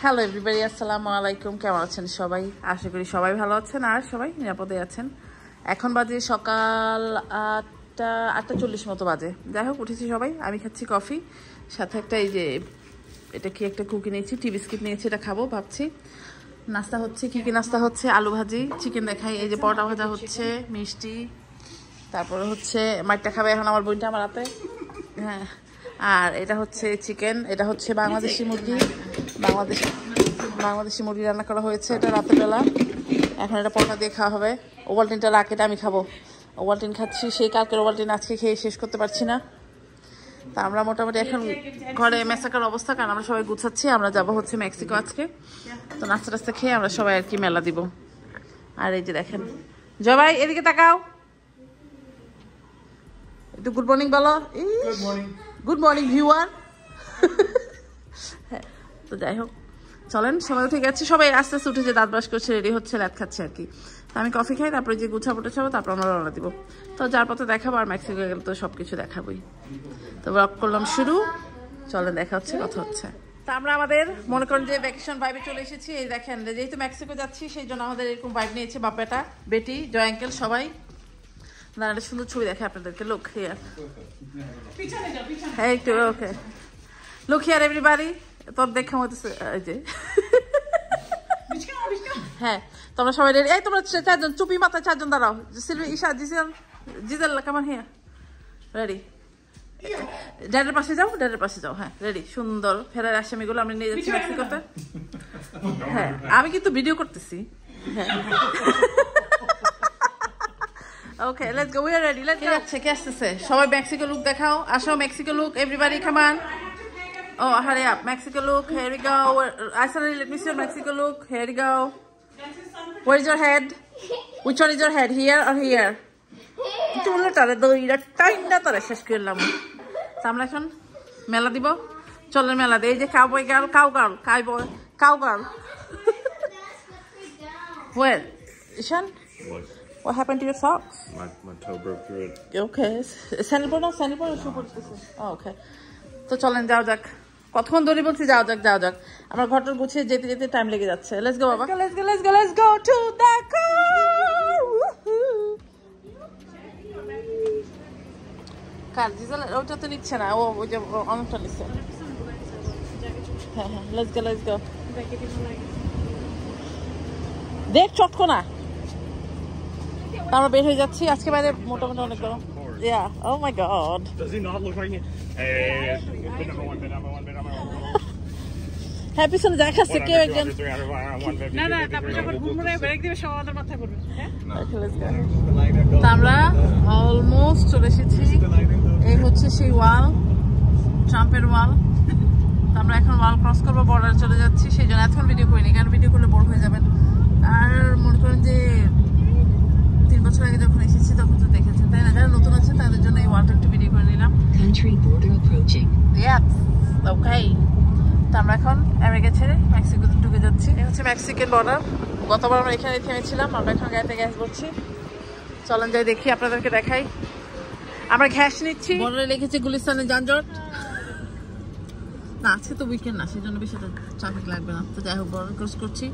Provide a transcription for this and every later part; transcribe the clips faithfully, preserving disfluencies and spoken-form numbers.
Hello everybody, আসসালামু আলাইকুম। কেমন আছেন সবাই? আশা করি সবাই ভালো আছেন আর সবাই নিরাপদে আছেন। এখন বাজে সকাল আটটা আটটা চল্লিশ মতো বাজে। যাই হোক, উঠেছি সবাই। আমি খাচ্ছি কফি, সাথে একটা এই যে এটা কি একটা কুকি নিয়েছি, টি বিস্কিট নিয়েছি, এটা খাবো ভাবছি। নাস্তা হচ্ছে, কী কী নাস্তা হচ্ছে? আলু ভাজি, চিকেন দেখাই, এই যে পরোটা ভাজা হচ্ছে, মিষ্টি, তারপরে হচ্ছে মাইটটা খাবে এখন আমার বোনটা আমার হাতে। হ্যাঁ, আর এটা হচ্ছে চিকেন, এটা হচ্ছে বাংলাদেশি মুরগি, বাংলাদেশ বাংলাদেশি মুরগি রান্না করা হয়েছে এটা রাতের বেলা। এখন এটা পরোটা দিয়ে খাওয়া হবে। ওভালটিনটা রাখ, এটা আমি খাবো। ওভালটিন খাচ্ছি, সেই কালকের ওভালটিন আজকে খেয়ে শেষ করতে পারছি না। তা আমরা মোটামুটি এখন ঘরে মেসাকার অবস্থা, কারণ আমরা সবাই গুছাচ্ছি। আমরা যাবো হচ্ছে মেক্সিকো আজকে। তো নাস্তা টাস্তা খেয়ে আমরা সবাই আর কি মেলা দিব। আর এই যে দেখেন জবাই, এদিকে তাকাও, একটু গুড মর্নিং বলো। Good morning viewer. হ্যাঁ, তো যাই হোক, চলেন সবাই উঠে গেছে, সবাই আস্তে আস্তে উঠেছে, দাঁত ব্রাশ করছে, রেডি হচ্ছে, ল্যাদ খাচ্ছে আর কি। তো আমি কফি খাই, তারপরে যে গুছাবো টোছাবো, তারপর আমরা রওনা দিব। তো যার পথে দেখাবো, আর মেক্সিকো গেলে তো সব কিছু দেখাবোই। তো ব্লগ করলাম শুরু, চলেন দেখা হচ্ছে, কথা হচ্ছে। তা আমরা আমাদের মনে করেন যে ভ্যাকেশন ভাইবে চলে এসেছি। এই দেখেন, যেহেতু মেক্সিকো যাচ্ছি সেই জন্য আমাদের এরকম ভাইব নিয়েছে বাপ্পাটা, বেটি, জয় আঙ্কেল সবাই। না, একটা সুন্দর ছবি দেখে আপনাদেরকে। লুক হিয়ার, হ্যাঁ একটু ওকে, লুক হিয়ার এভরিবডি। তোর দেখা হতেছে এই যে, হ্যাঁ তোমরা সবাই রেডি? এই তোমরা চারজন চুপি মাথায় চারজন দাঁড়াও। সিলভি, ঈশা, জিজেল, জিজেল কেমন? Here ready? ড্যাডের পাশে যাও, ড্যাডের পাশে যাও। হ্যাঁ রেডি, সুন্দর। ফেরার আসামিগুলো আমরা নিয়ে যাচ্ছি মেক্সিকোতে। হ্যাঁ আমি কিন্তু ভিডিও করতেছি। হ্যাঁ okay, let's go, we are ready. Let's go. যাচ্ছে, কে আসতেছে? সবাই মেক্সিকো লুক দেখাও, আসো Mexico look everybody, come on. Oh, hurry up. Mexico look. Here we go. I said, let me see your Mexico look. Here we go. Where is your head? Which one is your head? Here or here? চুলে তারে দইরা টাইনটা তারে শেষ করলাম। আমরা এখন মেলা দিব। চলেন মেলা দিই। এই যে cowboy girl, cowgirl, cowboy, cowgirl. Where? Ishan? What happened to your socks? My, my toe broke through it. Okay. Sandal পর না, sandal পর শুরু করতেছে। Oh, okay. তো চলেন যাও যাক। কতক্ষণ ধরে বলছি যাও যাক যাও যাক। আমার ঘরটা গুছিয়ে যেতে যেতে টাইম লেগে যাচ্ছে। লেটস গো বাবা, let's go let's go let's go to the car. Car জিজাল ওটা তো নিচ্ছে না, ও ওই যে অনেকটা নিচ্ছে। হ্যাঁ হ্যাঁ, লেটস গো লেটস গো। দেখ চটকো না। আমরা বের হয়ে যাচ্ছি। আজকে বাইরে মোটামুটি অনেক গরম। Yeah. Oh my God. Does he not look like it? Hey, bit number one, bit number one, bit number one. হ্যাঁ পিছনে দেখা যাচ্ছে কেউ একজন। না না, তারপর যখন ঘুমরে ব্রেক দিবে সব আমাদের মাথায় পড়বে। হ্যাঁ, আমরা অলমোস্ট চলে এসেছি। এই হচ্ছে সেই ওয়াল, ট্রাম্পের ওয়াল। তো আমরা এখন ওয়াল ক্রস করবো, বর্ডার চলে যাচ্ছি। সেই জন্য এখন ভিডিও করিনি, কারণ ভিডিও করলে বোর হয়ে যাবেন। আর মনে করেন যে তিন বছর আগে যখন এসেছি তখন তো দেখেছেন, তাই না? যারা নতুন আছে তাদের জন্য এই ওয়ালটা একটু ভিডিও করে নিলাম। Country border approaching. Yes, okay. তো আমরা এখন আমেরিকা ছেড়ে মেক্সিকোতে ঢুকে যাচ্ছি। এই হচ্ছে মেক্সিকান বর্ডার। গতবার আমরা এখানে থেমেছিলাম, আমরা এখন গাড়িতে গ্যাস ভরছি। চলেন যাই দেখি, আপনাদেরকে দেখাই। আমরা গ্যাস নিচ্ছি। বর্ডারে লিখেছে গুলিস্তানের যানজট। না আজকে তো উইকেন্ড না, সেই জন্য বেশি ট্রাফিক লাগবে না। তো যাই হোক, বর্ডার ক্রস করছি।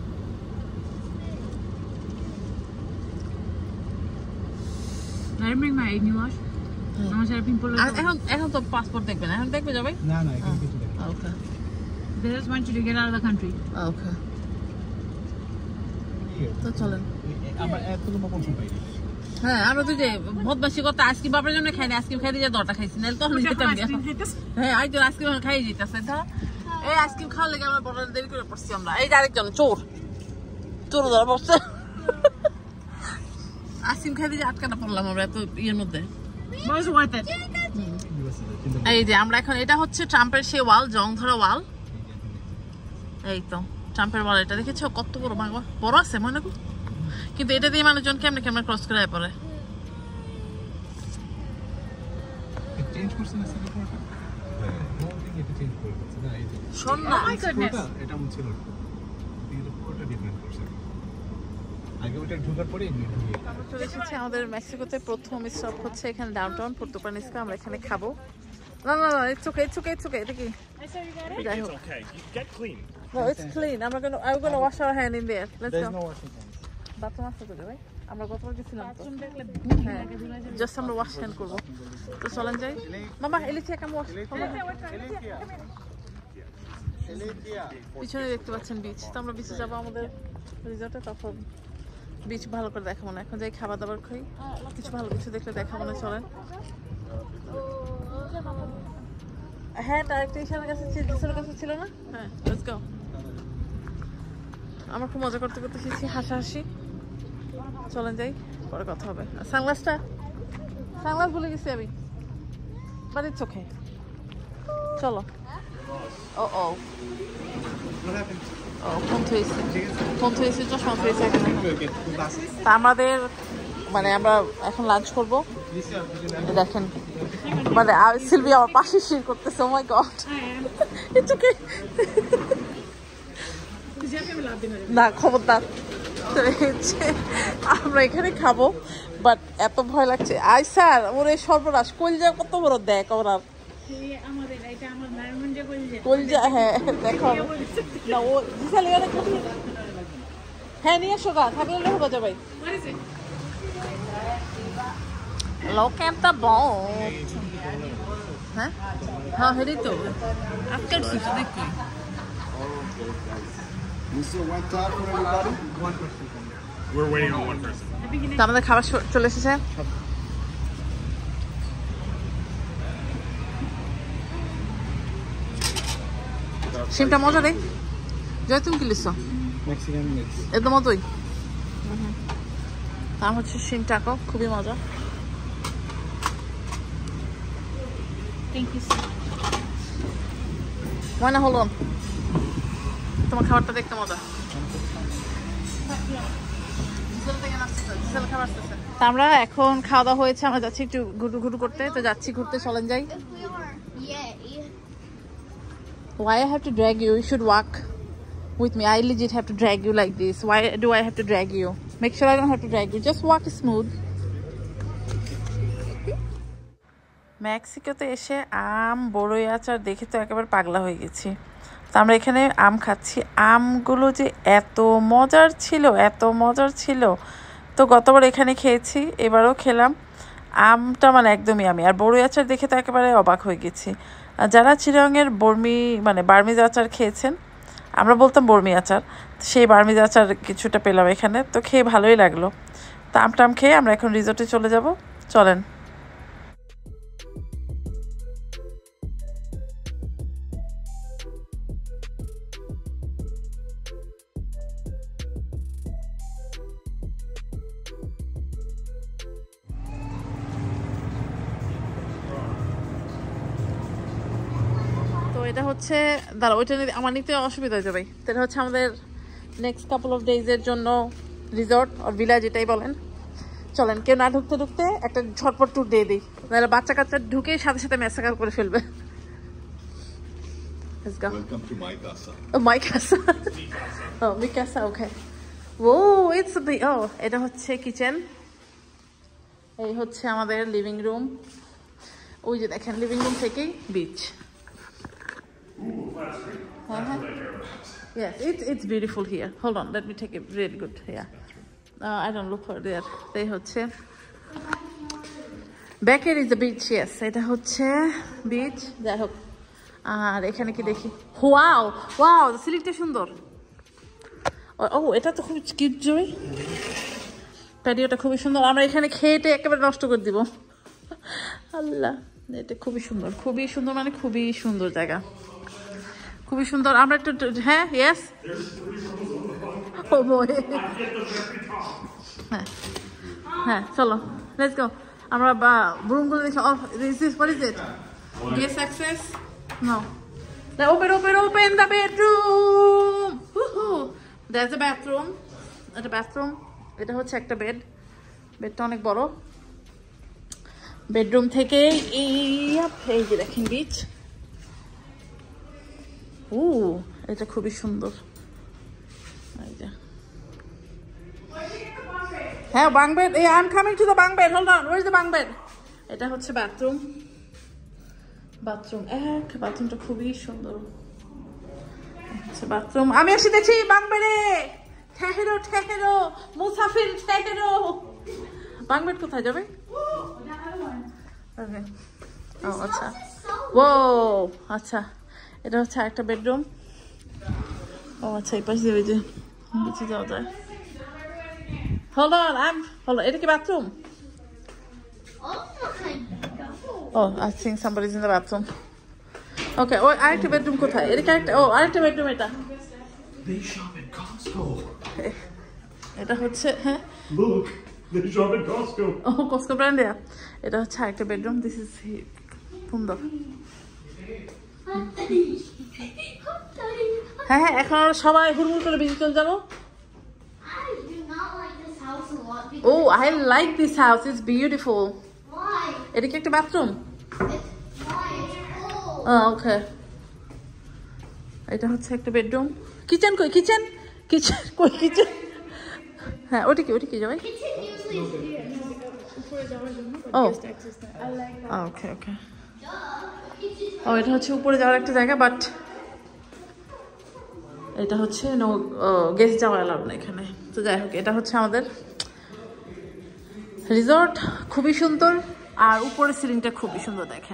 এখন এখন তো পাসপোর্ট দেখবে না, এখন দেখবে যাবে না না এখন কিছু দেখবে। ওকে, they just want you to get out of the country. ওকে, তো চলেন। আমরা এতটুকু কোন পাই? হ্যাঁ, আমরা তো যে বদমাশি করতে আইসক্রিম বাবার জন্য খাই না, আইসক্রিম খাই দিয়ে দরটা খাইছি, নাহলে তখন যেতাম না। হ্যাঁ, আই তো আইসক্রিম খাই যেতেছে। এই আইসক্রিম খাওয়ার লেগে আমরা বড় দেরি করে পড়ছি আমরা। এই যে আরেকজন চোর, চোর ধরা পড়ছে। আইসক্রিম খাই দিয়ে আটকানা পড়লাম আমরা এত ইয়ের মধ্যে। এই যে আমরা এখন, এটা হচ্ছে ট্রাম্পের সেই ওয়াল, জং ধরা ওয়াল। এই তো ট্রাম্পের ওয়াল, এটা দেখেছো কত বড়? বড় আছে মনে করি, কিন্তু এটা দিয়ে মানুষজন কেমনে কেমনে ক্রস করে পড়ে। শোন না, চলে এসেছি আমাদের মেক্সিকোতে। প্রথম স্টপ হচ্ছে এখানে ডাউনটাউন পুর্তো প্রানিস্কা। আমরা এখানে খাবো। না না না, it's okay it's okay it's okay. এটা কি? যাই হোক, No, it's clean. I'm gonna I'm gonna wash our hand in there. Let's There's go. no washing hands. Bathroom আছে তো ভাই আমরা গতবার গেছিলাম তো হ্যাঁ জাস্ট আমরা ওয়াশ হ্যান্ড করব তো চলেন যাই মামা এলিথিয়া কাম ওয়াশ পিছনে দেখতে পাচ্ছেন বিচ তো আমরা বিচে যাবো আমাদের রিসর্টে তখন বিচ ভালো করে দেখাবো না এখন যাই খাবার দাবার খাই কিছু ভালো কিছু দেখলে দেখাবো না চলেন হ্যাঁ আরেকটা ইশারার কাছে জিসার কাছে ছিল না হ্যাঁ লেটস গো আমরা খুব মজা করতে করতে শিখছি হাসাহাসি চলেন যাই পরে কথা হবে সানগ্লাসটা সানগ্লাস ভুলে গেছি আমি বাট ইটস ওকে চলো ও ও ও ফোন থুয়েছি ফোন থুয়েছি চশমা থুয়েছি তা আমাদের মানে আমরা এখন লাঞ্চ করবো দেখেন মানে সিলভি আমার পাশে শির করতেছে ও মাই গড ইটস ওকে না খবরদার আমরা এখানে খাবো বাট এত ভয় লাগছে আই স্যার ওরে সর্বনাশ কলজা কত বড় দেখ ওরা কলজা হ্যাঁ দেখো না ও হ্যাঁ নিয়ে আসো গা থাকলে হবে যা ভাই Look at the boat. হ্যাঁ হ্যাঁ হেরি তো আজকাল কিছু দেখি Mister one tap for everybody? One person. We're waiting on one person. তো আমাদের খাবার চলে এসেছে শিমটা মজা রে জয় তুমি কি লিখছো Mexican mix. এর মতোই দাম হচ্ছে শিম টাকো খুবই মজা থ্যাংক ইউ ময়না হল তোমার খাবারটা দেখতে মজা আমরা এখন খাওয়া দাওয়া হয়েছে আমরা যাচ্ছি একটু ঘুরু ঘুরু করতে তো যাচ্ছি ঘুরতে চলেন যাই Why I have to drag you? You should walk with me. I legit have to drag you like this. Why do I have to drag you? Make sure I don't have to drag you. Just walk smooth. মেক্সিকোতে এসে আম বড়ই আচার দেখে তো একেবারে পাগলা হয়ে গেছি তো আমরা এখানে আম খাচ্ছি আমগুলো যে এত মজার ছিল এত মজার ছিল তো গতবার এখানে খেয়েছি এবারও খেলাম আমটা মানে একদমই আমি আর বড়ই আচার দেখে তো একেবারে অবাক হয়ে গেছি যারা চিরাঙের বর্মি মানে বার্মিজ আচার খেয়েছেন আমরা বলতাম বর্মি আচার সেই বার্মিজ আচার কিছুটা পেলাম এখানে তো খেয়ে ভালোই লাগলো তো আমটাম খেয়ে আমরা এখন রিসোর্টে চলে যাব চলেন এটা হচ্ছে দাঁড়া ওইটা আমার নিতে অসুবিধা হয়ে যাবে এটা হচ্ছে আমাদের নেক্সট কাপল অফ ডেজের জন্য রিসর্ট আর ভিলেজ এটাই বলেন চলেন কেউ না ঢুকতে ঢুকতে একটা ঝটপট ট্যুর দিয়ে দিই তাহলে বাচ্চা কাচ্চা ঢুকে সাথে সাথে ম্যাসাকার করে ফেলবে Welcome to my casa. Oh, my casa. Oh, mi casa, okay. Whoa, it's a big, oh, এটা হচ্ছে কিচেন এই হচ্ছে আমাদের লিভিং রুম ওই যে দেখেন লিভিং রুম থেকেই beach Uh-huh. Yes, it's it's beautiful here. Hold on, let me take it really good. Yeah, uh, I don't look for there. They হচ্ছে back here is the beach. Yes, এটা হচ্ছে beach. যাই হোক আর এখানে কি দেখি wow wow সিলিংটা সুন্দর ও এটা তো খুব কিউট জয় প্যাটিওটা খুবই সুন্দর আমরা এখানে খেয়েটে একেবারে নষ্ট করে দিব আল্লাহ এটা খুবই সুন্দর খুবই সুন্দর মানে খুবই সুন্দর জায়গা খুবই সুন্দর আমরা একটু হ্যাঁ ইয়েস ও বয় হ্যাঁ হ্যাঁ চলো লেটস গো আমরা রুমগুলো দেখি of this is what is it guest access no the open open open the bedroom woohoo there's a bathroom এটা bathroom এটা হচ্ছে একটা বেড বেডটা অনেক বড় বেডরুম থেকে এই এই যে দেখেন বিচ ও এটা খুবই সুন্দর এই যে হ্যাঁ bunk bed এই I'm coming to the bunk bed hold on where is the bunk bed এটা হচ্ছে বাথরুম বাথরুম এক বাথরুমটা খুবই সুন্দর আচ্ছা বাথরুম আমি এসে দেখছি বাংবেড়ে ঠেহেরো ঠেহেরো মুসাফির ঠেহেরো বাংবেড কোথায় যাবে ওকে ও আচ্ছা ও আচ্ছা এটা হচ্ছে একটা বেডরুম ও আচ্ছা এই পাশে ওই যে নিচে যাওয়া যায় হলো আম হলো এটা কি bathroom oh I think somebody is in the bathroom okay ও আরেকটা বেডরুম কোথায় এটা কি আরেকটা ও আরেকটা বেডরুম এটা They shop at Costco. এটা হচ্ছে হ্যাঁ Look, they shop at Costco. ও কস্কো ব্র্যান্ডে এটা হচ্ছে আরেকটা বেডরুম দিস ইজ সুন্দর হ্যাঁ হ্যাঁ এখন আমরা সবাই হুড়মুড় করে বেরিয়ে চলে যাবো oh I like this house it's beautiful এটা কি একটা বাথরুম ওকে এটা হচ্ছে একটা বেডরুম কিচেন কই কিচেন কিচেন কই কিচেন হ্যাঁ ওটা কি ওটা কি যাবে ও ওকে ওকে ও এটা হচ্ছে উপরে যাওয়ার একটা জায়গা বাট এটা হচ্ছে নো গেস্ট যাওয়া অ্যালাউড না এখানে তো যাই হোক এটা হচ্ছে আমাদের রিসর্ট খুবই সুন্দর আর উপরে সিলিংটা খুবই সুন্দর দেখেন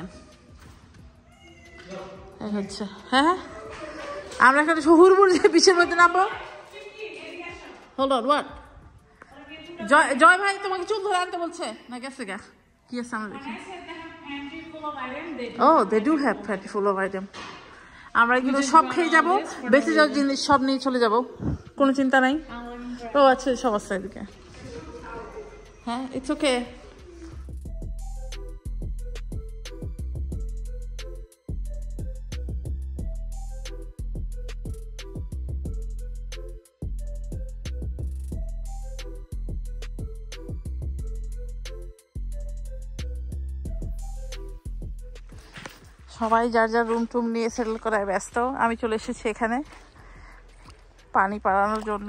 হচ্ছে হ্যাঁ আমরা এখানে হুড়মুড় যে পিছের মধ্যে নামবো hold on what Joy Joy ভাই তোমাকে চুল ধরে আনতে বলছে না গেছে গা কি আছে আমরা দেখি oh they do have fatty full of item আমরা এগুলো সব খেয়ে যাবো বেঁচে যাওয়ার জিনিস সব নিয়ে চলে যাবো কোনো চিন্তা নাই ও আচ্ছা সব আছে এদিকে হ্যাঁ ইটস ওকে সবাই যার যার রুম টুম নিয়ে সেটেল করায় ব্যস্ত আমি চলে এসেছি এখানে পানি পাড়ানোর জন্য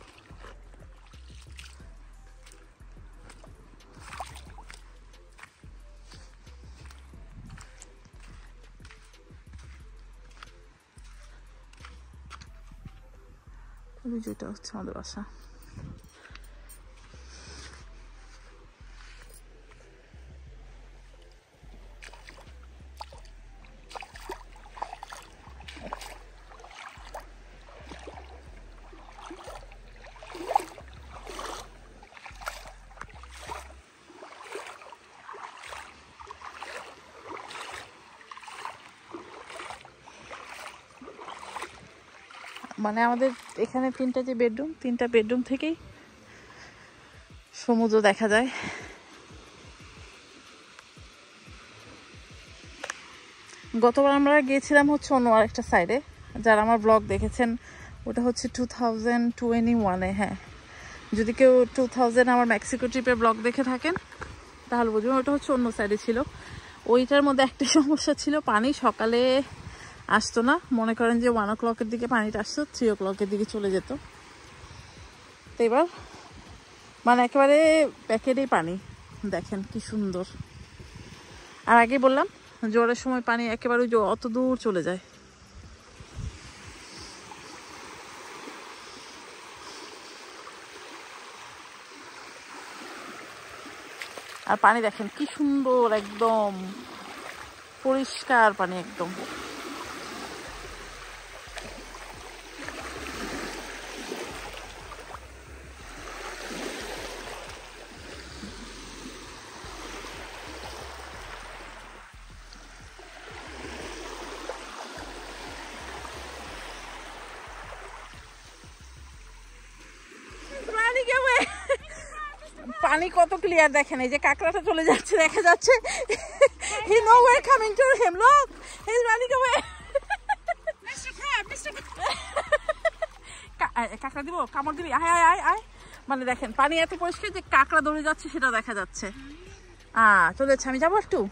যেটা হচ্ছে আমাদের বাসা মানে আমাদের এখানে তিনটা যে বেডরুম তিনটা বেডরুম থেকেই সমুদ্র দেখা যায় গতবার আমরা গিয়েছিলাম হচ্ছে অন্য আরেকটা সাইডে যারা আমার ব্লগ দেখেছেন ওটা হচ্ছে টু থাউজেন্ড টোয়েন্টি ওয়ানে হ্যাঁ যদি কেউ টু থাউজেন্ড আমার মেক্সিকো ট্রিপের ব্লগ দেখে থাকেন তাহলে বুঝবেন ওটা হচ্ছে অন্য সাইডে ছিল ওইটার মধ্যে একটা সমস্যা ছিল পানি সকালে আসতো না মনে করেন যে ওয়ান ও ক্লকের দিকে পানিটা আসতো থ্রি ও ক্লকের দিকে চলে যেত তো এবার মানে একেবারে প্যাকেটেই পানি দেখেন কি সুন্দর আর আগে বললাম জ্বরের সময় পানি একেবারে অত দূর চলে যায় আর পানি দেখেন কি সুন্দর একদম পরিষ্কার পানি একদম পানি কত ক্লিয়ার দেখেন এই যে কাঁকড়াটা চলে যাচ্ছে দেখা যাচ্ছে he no way coming to him look he is running away mister crab mister কাঁকড়া দিব কামড় দিবি আয় আয় আয় আয় মানে দেখেন পানি এত পরিষ্কার যে কাঁকড়া দৌড়ে যাচ্ছে সেটা দেখা যাচ্ছে আহ চলে যাচ্ছে আমি যাবো একটু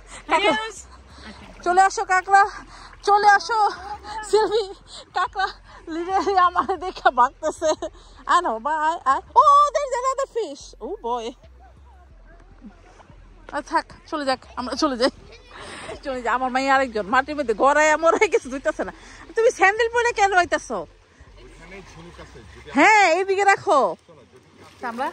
চলে আসো কাঁকড়া চলে আসো সিলভি কাঁকড়া লিটারালি আমার দেখা ভাগতেছে I know, but I, I, oh, there's another fish. Oh boy. থাক চলে যাক আমরা চলে যাই আরেকজন আমার মাই আরেকজন মাটির মধ্যে গড়ায় মরাই কিছু ধুইতেছে না তুমি স্যান্ডেল পরে কেন হইতেছো হ্যাঁ এইদিকে রাখো আমরা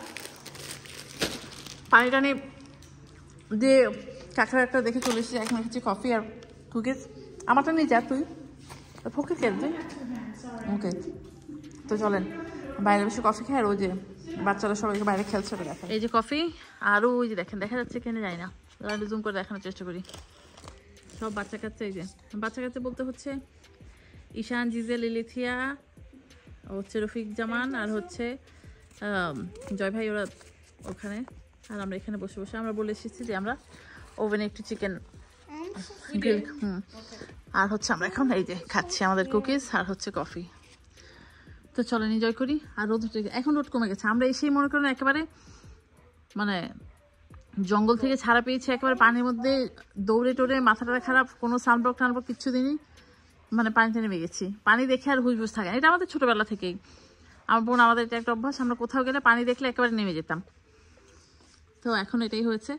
পানি টানি দিয়ে কাঁকড়া একটা দেখে চলে এসেছি এখন হচ্ছে কফি আর কুকিজ আমারটা নিয়ে যা তুই ফোকে খেল তুই ওকে তো চলেন বাইরে বসে কফি খাই আর ওই যে বাচ্চারা সবাইকে বাইরে খেলছে ওটা দেখেন এই যে কফি আর ওই যে দেখেন দেখা যাচ্ছে কেন যায় না জুম করে দেখানোর চেষ্টা করি সব বাচ্চা কাচ্চা এই যে বাচ্চা কাচ্চা বলতে হচ্ছে ঈশান জিজে লিলিথিয়া হচ্ছে রফিক জামান আর হচ্ছে জয় ভাই ওরা ওখানে আর আমরা এখানে বসে বসে আমরা বলে এসেছি যে আমরা ওভেনে একটু চিকেন গ্রিল হুম আর হচ্ছে আমরা এখন এই যে খাচ্ছি আমাদের কুকিজ আর হচ্ছে কফি তো চলেন এনজয় করি আর রোদ এখন রোদ কমে গেছে আমরা এসেই মনে করেন একেবারে মানে জঙ্গল থেকে ছাড়া পেয়েছি একেবারে পানির মধ্যে দৌড়ে টোড়ে মাথাটা খারাপ কোনো সানব্লক টানব্লক কিচ্ছু দিনই মানে পানিতে নেমে গেছি পানি দেখে আর হুজবুজ থাকে এটা আমাদের ছোটোবেলা থেকেই আমার বোন আমাদের এটা একটা অভ্যাস আমরা কোথাও গেলে পানি দেখলে একেবারে নেমে যেতাম তো এখন এটাই হয়েছে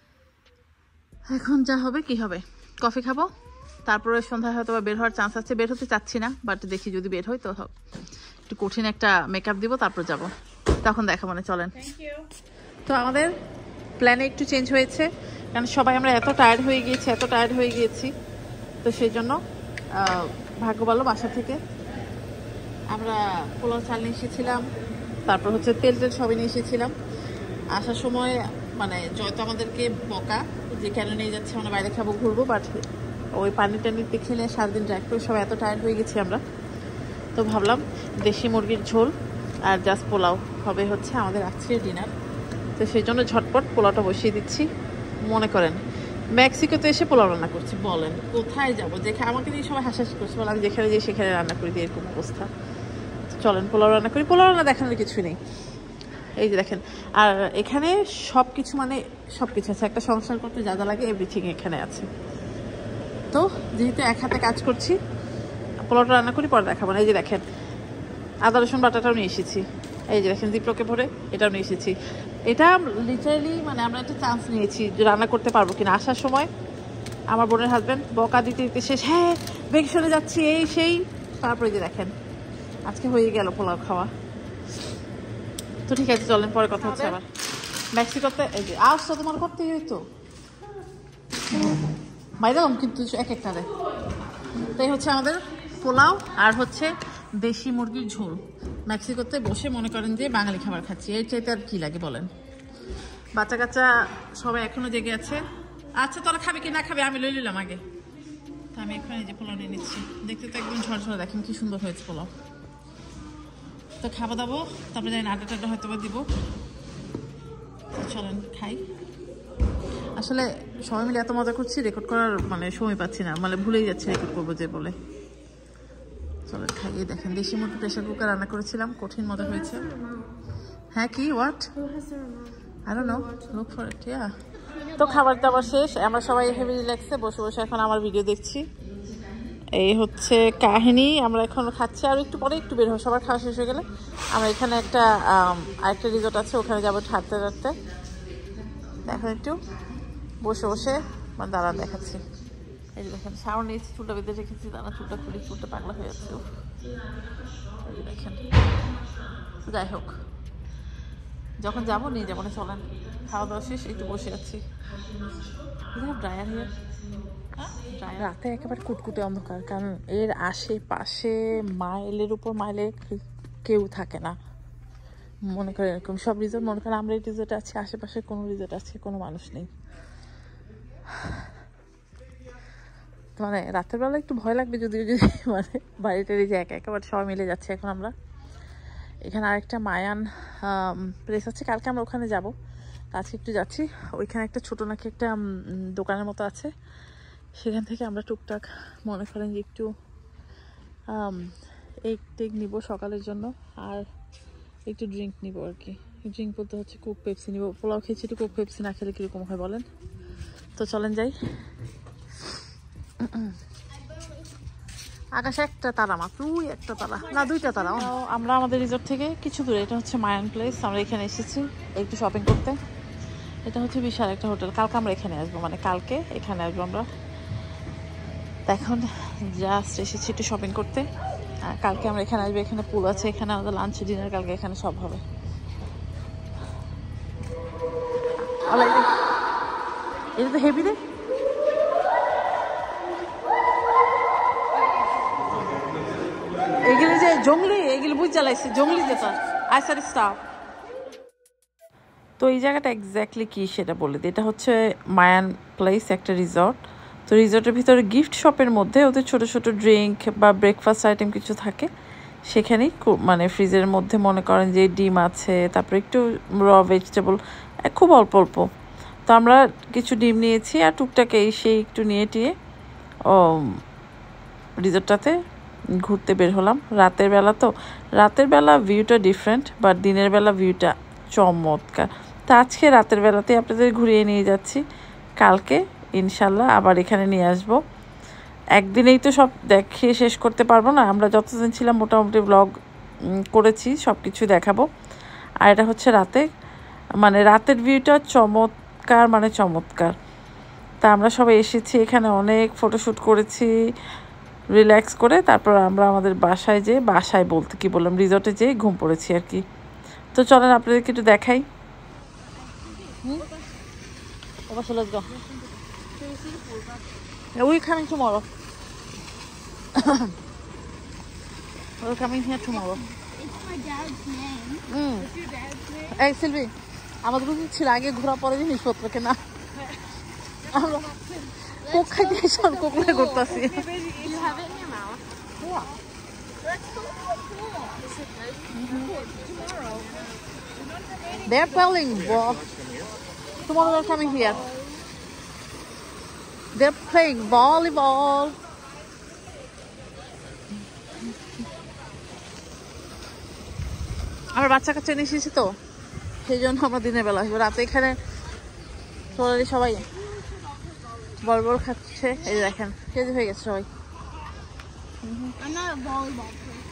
এখন যা হবে কি হবে কফি খাবো তারপরে সন্ধ্যায় হয়তো বের হওয়ার চান্স আছে বের হতে চাচ্ছি না বাট দেখি যদি বের হয় তো একটু কঠিন একটা মেকআপ দিব তারপর যাব তখন দেখা মানে চলেন তো আমাদের প্ল্যানে একটু চেঞ্জ হয়েছে কারণ সবাই আমরা এত টায়ার্ড হয়ে গিয়েছি এত টায়ার্ড হয়ে গিয়েছি তো সেই জন্য ভাগ্য ভালো বাসা থেকে আমরা পোলাও চাল নিয়ে এসেছিলাম তারপর হচ্ছে তেল তেল সবই নিয়ে এসেছিলাম আসার সময় মানে জয় তো আমাদেরকে বকা যে কেন নিয়ে যাচ্ছে আমরা বাইরে খাবো ঘুরবো বাট ওই পানি টানিতে খেলে সারাদিন ড্রাইভ করে সবাই এত টায়ার্ড হয়ে গেছি আমরা তো ভাবলাম দেশি মুরগির ঝোল আর জাস্ট পোলাও হবে হচ্ছে আমাদের আজকের ডিনার তো সেই জন্য ঝটপট পোলাওটা বসিয়ে দিচ্ছি মনে করেন মেক্সিকোতে এসে পোলাও রান্না করছি বলেন কোথায় যাবো যেখানে আমাকে নিয়ে সবাই হাসাহাসি করছে বলে আমি যেখানে যাই সেখানে রান্না করি দিই এরকম অবস্থা চলেন পোলাও রান্না করি পোলাও রান্না দেখানোর কিছু নেই এই যে দেখেন আর এখানে সব কিছু মানে সব কিছু আছে একটা সংসার করতে যা যা লাগে এভরিথিং এখানে আছে তো যেহেতু এক হাতে কাজ করছি পোলাওটা রান্না করি পরে দেখাবো না এই যে দেখেন আদা রসুন বাটাটাও নিয়ে এসেছি এই যে দেখেন জিপ্লোকে ভরে এটাও নিয়ে এসেছি এটা লিটারালি মানে আমরা একটা চান্স নিয়েছি যে রান্না করতে পারবো কিনা আসার সময় আমার বোনের হাজব্যান্ড বকা দিতে দিতে শেষ হ্যাঁ ভেকেশনে যাচ্ছি এই সেই তারপরে যে দেখেন আজকে হয়ে গেল পোলাও খাওয়া তো ঠিক আছে চলেন পরে কথা হচ্ছে আবার মেক্সিকোতে এই যে আসতো তোমার করতেই হইতো বাইদাম কিন্তু এক একটা রে তাই হচ্ছে আমাদের পোলাও আর হচ্ছে দেশি মুরগির ঝোল মেক্সিকোতে বসে মনে করেন যে বাঙালি খাবার খাচ্ছি এর চাইতে আর কি লাগে বলেন বাচ্চা কাচ্চা সবাই এখনো জেগে আছে আচ্ছা তোরা খাবে কি না খাবে আমি লই নিলাম আগে তা আমি এখানে যে পোলাও নিয়ে নিচ্ছি দেখতে তো একদম ঝরঝরে দেখেন কি সুন্দর হয়েছে পোলাও তো খাওয়া দাবো তারপরে যাই আড্ডা টাড্ডা হয়তো বা দিব চলেন খাই আসলে সবাই মিলে এত মজা করছি রেকর্ড করার মানে সময় পাচ্ছি না মানে ভুলেই যাচ্ছি রেকর্ড করবো যে বলে চলেন খাইয়ে দেখেন দেশি মুরগি প্রেশার কুকার রান্না করেছিলাম কঠিন মজা হয়েছে হ্যাঁ কি what I don't know look for it yeah তো খাবার দাবার শেষ আমরা সবাই হেভি রিল্যাক্সে বসে বসে এখন আমার ভিডিও দেখছি এই হচ্ছে কাহিনী আমরা এখন খাচ্ছি আর একটু পরে একটু বের হবো সবার খাওয়া শেষ হয়ে গেলে আমরা এখানে একটা আরেকটা রিসোর্ট আছে ওখানে যাবো হাঁটতে হাঁটতে দেখেন একটু বসে বসে মানে দাঁড়া দেখাচ্ছি এই যে দেখেন শাওয়ার নিয়েছি চুলটা বেঁধে রেখেছি দাঁড়া চুলটা খুলি চুলটা পাগলা হয়ে যাচ্ছে এই যে দেখেন যাই হোক যখন যাবো নিয়ে যাবো না চলেন খাওয়া দাওয়া শেষ একটু বসে আছি ড্রায়ার হিয়ার রাতে একেবারে কুটকুটে অন্ধকার কারণ এর আশেপাশে মাইলের উপর মাইলে কেউ থাকে না মনে করেন এরকম সব রিসোর্ট মনে করেন আমরা এই রিসোর্টে আছি আশেপাশে কোনো রিসোর্ট আছে কোনো মানুষ নেই মানে রাতের বেলা একটু ভয় লাগবে যদিও যদি মানে বাড়িতে যে একা একেবারে সবাই মিলে যাচ্ছে এখন আমরা এখানে আরেকটা মায়ান প্লেস আছে কালকে আমরা ওখানে যাবো আজকে একটু যাচ্ছি ওইখানে একটা ছোটো নাকি একটা দোকানের মতো আছে সেখান থেকে আমরা টুকটাক মনে করেন যে একটু এগ টেগ নিবো সকালের জন্য আর একটু ড্রিঙ্ক নিবো আর কি ড্রিঙ্ক বলতে হচ্ছে কোক পেপসি নিবো পোলাও খেয়েছি একটু কোক পেপসি না খেলে কীরকম হয় বলেন তো চলেন যাই আকাশে একটা তারা মাত্র ওই একটা তারা না দুইটা তারা আমরা আমাদের রিসোর্ট থেকে কিছু দূরে এটা হচ্ছে মায়ান প্লেস আমরা এখানে এসেছি একটু শপিং করতে এটা হচ্ছে বিশাল একটা হোটেল কালকে আমরা এখানে আসবো মানে কালকে এখানে আসবো আমরা এখন জাস্ট এসেছি একটু শপিং করতে। আর কালকে আমরা এখানে আসবো, এখানে পুল আছে, এখানে আমাদের লাঞ্চ ডিনার কালকে এখানে সব হবে। এটা তো হেভি রে। এগুলি যে জঙ্গলি, এগুলি বুঝ জ্বালাইছে জঙ্গলি যেটা আইসার স্টাফ। তো এই জায়গাটা এক্স্যাক্টলি কি সেটা বলে দিই। এটা হচ্ছে মায়ান প্লেস, একটা রিসর্ট। তো রিসর্টের ভিতরে গিফট শপের মধ্যে ওদের ছোট ছোট ড্রিঙ্ক বা ব্রেকফাস্ট আইটেম কিছু থাকে। সেখানেই মানে ফ্রিজের মধ্যে মনে করেন যে ডিম আছে, তারপরে একটু র ভেজিটেবল, খুব অল্প অল্প। তো আমরা কিছু ডিম নিয়েছি আর টুকটাকে সেই একটু নিয়ে টিয়ে ও রিসর্টটাতে ঘুরতে বের হলাম। রাতের বেলা তো, রাতের বেলা ভিউটা ডিফারেন্ট, বাট দিনের বেলা ভিউটা চমৎকার। তো আজকে রাতের বেলাতে আপনাদের ঘুরিয়ে নিয়ে যাচ্ছি, কালকে ইনশাল্লাহ আবার এখানে নিয়ে আসব। একদিনেই তো সব দেখিয়ে শেষ করতে পারবো না, আমরা যতদিন ছিলাম মোটামুটি ব্লগ করেছি, সব কিছু দেখাবো। আর এটা হচ্ছে রাতে, মানে রাতের ভিউটা চমৎকার, মানে চমৎকার। তা আমরা সবাই এসেছি এখানে, অনেক ফটোশ্যুট করেছি রিল্যাক্স করে। তারপর আমরা আমাদের বাসায় যেয়ে, বাসায় বলতে কি বললাম, রিসর্টে যেয়ে ঘুম পড়েছি আর কি। তো চলেন আপনাদেরকে একটু দেখাই। We coming tomorrow. We're coming here tomorrow. It's my dad's name. Mm. What's your dad's name? এই সিলভি, আমাদের উচিত ছিল আগে ঘোরা পরে জিনিসপত্র কেনা। আমরা কোক খাইতে এসে কোকলে করতেছি। You have it in your mouth. Let's go to the pool. Tomorrow. They're playing ball. Tomorrow they're coming here. They're playing volleyball. আমার বাচ্চা কাচ্চা নিয়ে এসেছি তো, সেই জন্য আমরা দিনের বেলা আসবো। রাতে এখানে টোটালি সবাই বল বল খাচ্ছে। এই দেখেন কেজি হয়ে গেছে সবাই। I'm not a volleyball player.